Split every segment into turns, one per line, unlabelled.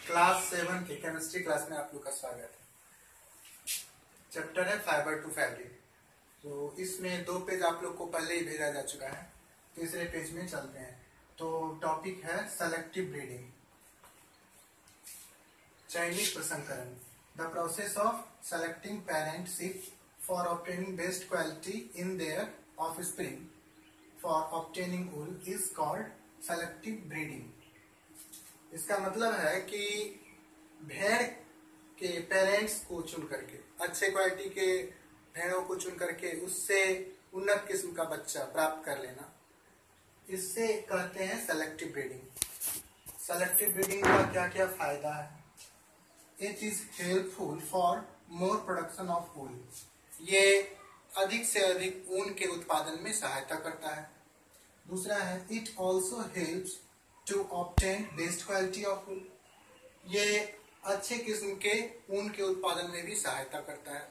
Class 7 के chemistry class में आप लोग का स्वागत है। चैप्टर है फाइबर टू फैब्रिक। तो इसमें 2 पेज आप लोग को पहले ही भेजा जा चुका है। तीसरे पेज में चलते हैं। तो टॉपिक है सेलेक्टिव ब्रीडिंग, चयनित प्रसंकरण, the process of selecting parent sheep for obtaining best quality in their offspring for obtaining wool is called selective breeding। इसका मतलब है कि भेड़ के पेरेंट्स को चुन करके, अच्छे क्वालिटी के भेड़ों को चुन करके उससे उन्नत किस्म का बच्चा प्राप्त कर लेना, इससे कहते हैं सेलेक्टिव ब्रीडिंग। सेलेक्टिव ब्रीडिंग का क्या क्या फायदा है? It is helpful for more production of wool. ये अधिक से अधिक ऊन के उत्पादन में सहायता करता है। दूसरा है it also helps to obtain best quality of wool. ये अच्छे किस्म के ऊन के उत्पादन में भी सहायता करता है।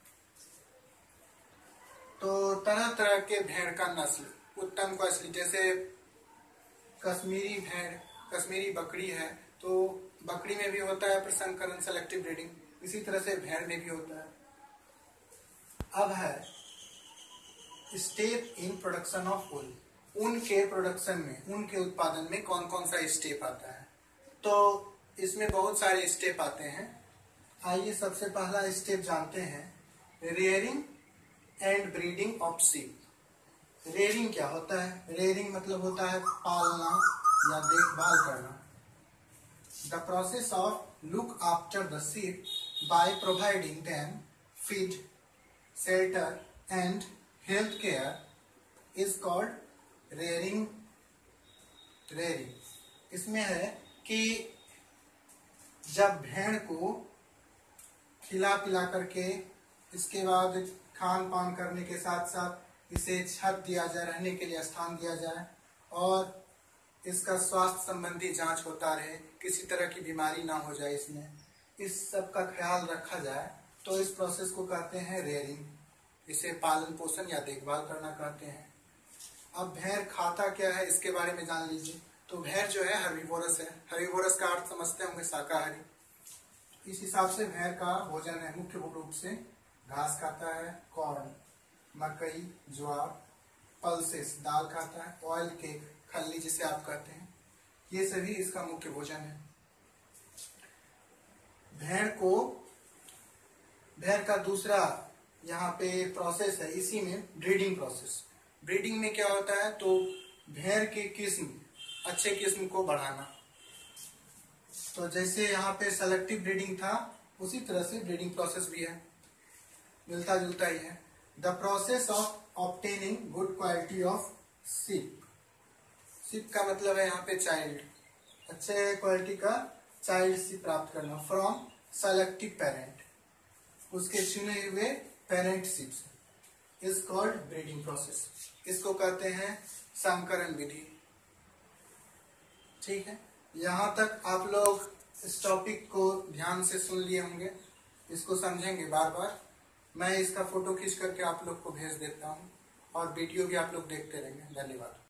तो तरह तरह के भेड़ का नस्ल, उत्तम क्वालिटी, जैसे कश्मीरी भेड़, कश्मीरी बकरी है, तो बकरी में भी होता है प्रसंकरण, सेलेक्टिव ब्रीडिंग। इसी तरह से भेड़ में भी होता है। अब है step in production of wool. ऊन के प्रोडक्शन में, ऊन के उत्पादन में कौन कौन सा स्टेप आता है? तो इसमें बहुत सारे स्टेप आते हैं। आइए सबसे पहला स्टेप जानते हैं, rearing and breeding of sheep. Rearing क्या होता है? रेयरिंग मतलब होता है पालना या देखभाल करना। The process of look after the sheep by providing them feed, shelter and health care is called rearing. इसमें है कि जब भेड़ को खिला पिला करके, इसके बाद खान पान करने के साथ साथ इसे छत दिया जाए, रहने के लिए स्थान दिया जाए, और इसका स्वास्थ्य संबंधी जांच होता रहे, किसी तरह की बीमारी ना हो जाए इसमें, इस सब का ख्याल रखा जाए, तो इस प्रोसेस को कहते हैं रेयरिंग। इसे पालन पोषण या देखभाल करना कहते हैं। अब भेड़ खाता क्या है इसके बारे में जान लीजिए। तो भेड़ जो है हर्बीवोरस है। हर्बीवोरस का अर्थ समझते होंगे शाकाहारी। इस हिसाब से भेड़ का भोजन है मुख्य रूप से घास खाता है, कॉर्न, मकई, ज्वार, पल्सेस, दाल खाता है, ऑयल केक, खल्ली जिसे आप कहते हैं, ये सभी इसका मुख्य भोजन है। भेड़ का दूसरा यहाँ पे प्रोसेस है, इसी में ब्रीडिंग प्रोसेस। ब्रीडिंग में क्या होता है? तो भेड़ के किस्म, अच्छे किस्म को बढ़ाना। तो जैसे यहाँ पे सेलेक्टिव ब्रीडिंग था, उसी तरह से ब्रीडिंग प्रोसेस भी है, मिलता जुलता ही है। The process of obtaining good quality of sheep. Sheep का मतलब है यहाँ पे चाइल्ड, अच्छे क्वालिटी का चाइल्ड शीप प्राप्त करना फ्रॉम सेलेक्टिव पेरेंट, उसके चुने हुए पेरेंट शीप से, इज कॉल्ड ब्रीडिंग प्रोसेस। इसको कहते हैं संकरण विधि। ठीक है, यहाँ तक आप लोग इस टॉपिक को ध्यान से सुन लिए होंगे, इसको समझेंगे बार बार। मैं इसका फोटो खींच करके आप लोग को भेज देता हूँ, और वीडियो भी आप लोग देखते रहेंगे। धन्यवाद।